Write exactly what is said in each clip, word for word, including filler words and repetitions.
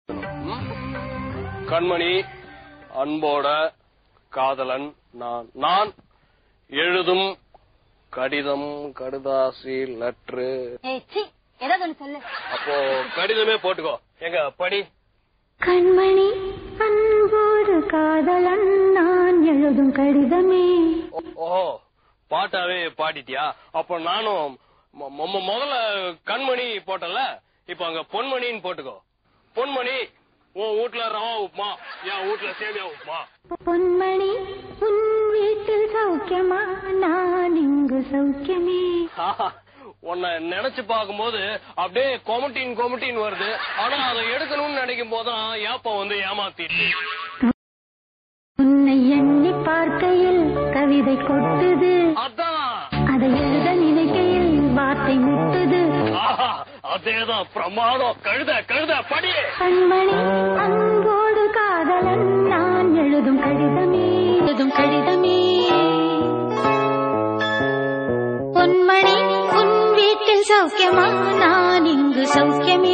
கண்மணி, அன்போட காதலன் நான். நான் எழுதும் கடிதம், கடுதாசி, லெட்ரு. அப்போ கடிதமே போட்டுக்கோ. எங்க படி. கண்மணி, அன்போடு காதலன் நான் எழுதும் கடிதமே. ஓ, பாட்டாவே பாடிட்டியா? அப்ப நானும் முதல்ல கண்மணி போட்டல, இப்ப அங்க பொன்மணின்னு போட்டுக்கோ. பொன்மணி, உன் வீட்டுல ரவா உப்புமா, என் வீட்டுல சேமியா உப்புமா. பொன்மணி, உன் வீட்டில் சௌக்கியமா, நான் இங்கு சௌக்கியமே. உன்னை நினைச்சு பார்க்கும்போது அப்படியே கொமட்டின் கொமட்டின் வருது. ஆனா அதை எடுக்கணும்னு நினைக்கும் போதுதான் ஏப்ப வந்து ஏமாத்திட்டு. உன்னை எண்ணி பார்க்கையில் கவிதை கொட்டுது, அதான் அதை எழுத நினைக்கையில் வார்த்தை முட்டுது. அதேதான் பிரமாதம். கழுத கழுத படி. கண்மணி, அன்போடு காதலன் நான் எழுதும் கடிதமே, எழுதும் கடிதமே. பொன்மணி, உன் வீட்டில் சௌக்கியமா, நான் இங்கு சௌக்கியமே.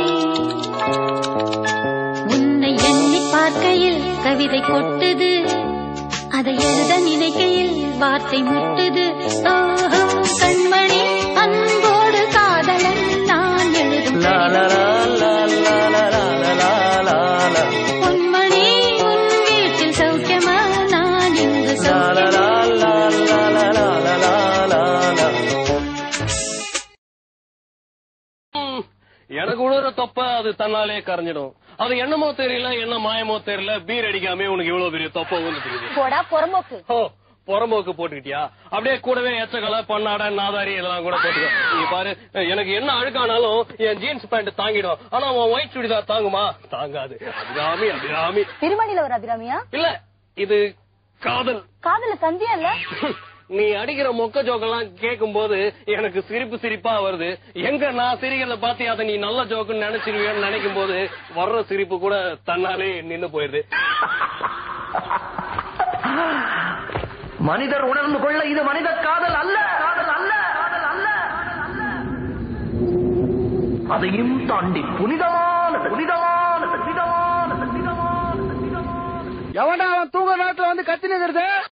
உன்னை எண்ணி பார்க்கையில் கவிதை கொட்டுது, அதை எழுத நினைக்கையில் வார்த்தை முட்டுது. ஓஹோ, கண்மணி, அன்போடு காதலன் நான் எழுதும் பொன்மணி, உன் வீட்டில் சௌக்கியமா, நான் இங்கு சௌக்கியமா. எனக்கு உழுற தொப்ப அது தன்னாலே கரைஞ்சிடும். அது என்னமோ தெரியல, என்ன மாயமோ தெரியல, பீர் அடிக்காம உனக்கு இவ்வளவு பெரிய தொப்ப வந்து புறம்போக்கு போட்டுக்கிட்டியா? அப்படியே கூடவே எச்சக்கலை, பண்ணாட, நாதாரி இதெல்லாம் கூட போட்டுக்கோ. நீ பாரு, எனக்கு என்ன அழுக்கானாலும் என் ஜீன்ஸ் பேண்ட் தாங்கிடும். ஆனா உன் ஒயிட் சுடிதார் தாங்குமா? தாங்காது. அபிராமி அபிராமி. திருமணில ஒரு அபிராமியா? இல்ல, இது காதல். காதல சந்தியா இல்ல? நீ அடிக்கிற மொக்க ஜோக்கெல்லாம் கேட்கும் போது எனக்கு சிரிப்பு சிரிப்பா வருது. எங்க நான் சிரிக்கிறத பாத்தி அதை நீ நல்ல ஜோக்குன்னு நினைச்சிருவியன்னு நினைக்கும் போது வர்ற சிரிப்பு கூட தன்னாலே நின்னு போயிருது. மனிதர் உணர்ந்து கொள்ள இது மனித காதல் அல்ல, காதல் அல்ல, காதல் அல்ல. அதையும் தாண்டி புனிதமான புனிதமான புனிதமான புனிதமான. எவன்டா அவன் தூங்க நேரத்துல வந்து கத்தி நிக்கிறது?